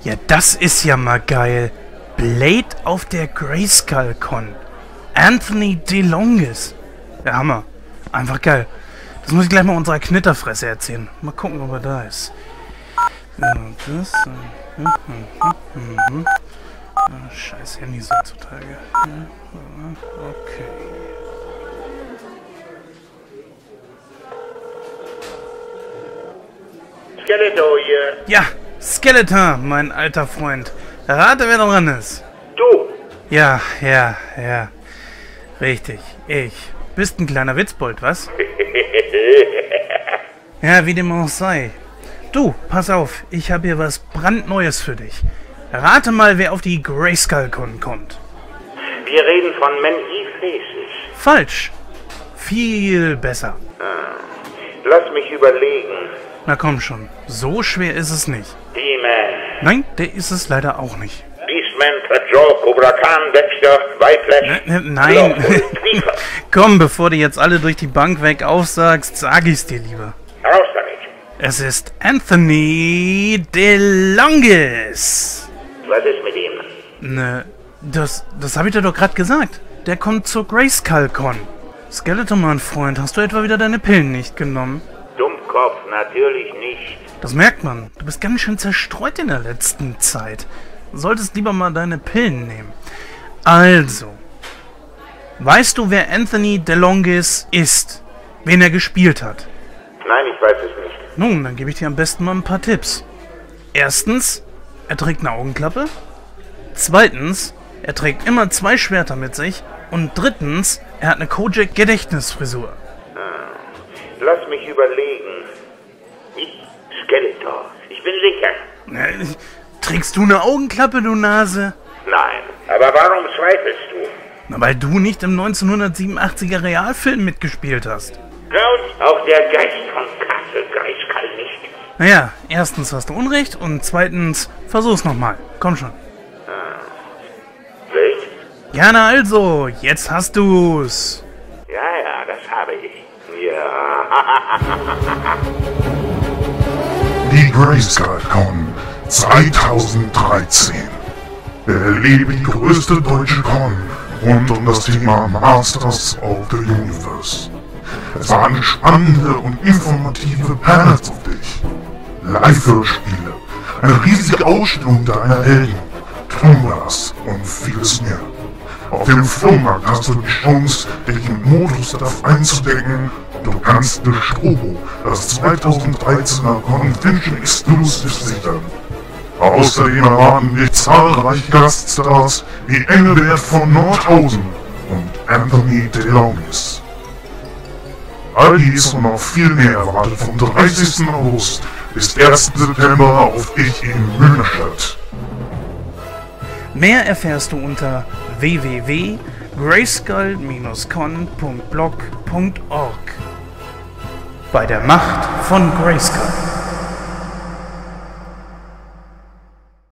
Ja, das ist ja mal geil. Blade auf der Grayskull-Con. Anthony DeLongis. Der Hammer. Einfach geil. Das muss ich gleich mal unserer Knitterfresse erzählen. Mal gucken, ob er da ist. Ja, das. Scheiß Handys heutzutage. Okay. Skeletor hier. Ja, Skeletor, mein alter Freund. Rate, wer dran ist. Du. Ja. Richtig, ich. Bist ein kleiner Witzbold, was? Ja, wie dem auch sei. Du, pass auf, ich habe hier was brandneues für dich. Rate mal, wer auf die Grayskull-Con kommt. Wir reden von Many Faces. Falsch. Viel besser. Lass mich überlegen. Na komm schon, so schwer ist es nicht. D-Man. Nein, der ist es leider auch nicht. Beastman, Patrol, Cobra Khan, Dexter, Whiplash. Nein. Komm, bevor du jetzt alle durch die Bank weg aufsagst, sag ich's dir lieber. Raus damit. Es ist Anthony DeLongis. Was ist mit ihm? Ne, das habe ich dir doch gerade gesagt. Der kommt zur Grayskull-Con. Skeletor, mein Freund, hast du etwa wieder deine Pillen nicht genommen? Dummkopf, natürlich nicht. Das merkt man. Du bist ganz schön zerstreut in der letzten Zeit. Du solltest lieber mal deine Pillen nehmen. Also, weißt du, wer Anthony DeLongis ist? Wen er gespielt hat? Nein, ich weiß es nicht. Nun, dann gebe ich dir am besten mal ein paar Tipps. Erstens, er trägt eine Augenklappe. Zweitens, er trägt immer 2 Schwerter mit sich. Und drittens, er hat eine Kojak-Gedächtnisfrisur. Lass mich überlegen. Skeletor. Ich bin sicher. Trägst du eine Augenklappe, du Nase? Nein. Aber warum zweifelst du? Na, weil du nicht im 1987er Realfilm mitgespielt hast. Klaus, auch der Geist von Castle Grayskull nicht. Naja, erstens hast du Unrecht und zweitens, versuch's nochmal. Komm schon. Wild? Ja, na also, jetzt hast du's. Ja, das habe ich. Ja. Die Grayskull-Con 2013. Erlebe die größte deutsche Con rund um das Thema Masters of the Universe. Es warten spannende und informative Panels auf dich. Live-Hörspiele, eine riesige Ausstellung deiner Helden, Tumbas und vieles mehr. Auf dem Flohmarkt hast du die Chance, dich im Modus darauf einzudecken. Du kannst durch Strobo das 2013er Convention Exclusive sichern. Außerdem erwarten dich zahlreiche Gaststars wie Engelbert von Nordhausen und Anthony DeLongis. All dies und noch viel mehr wartet vom 30. August bis 1. September auf dich in München. Mehr erfährst du unter www.grayskull-con.blog.org. Bei der Macht von Grayskull.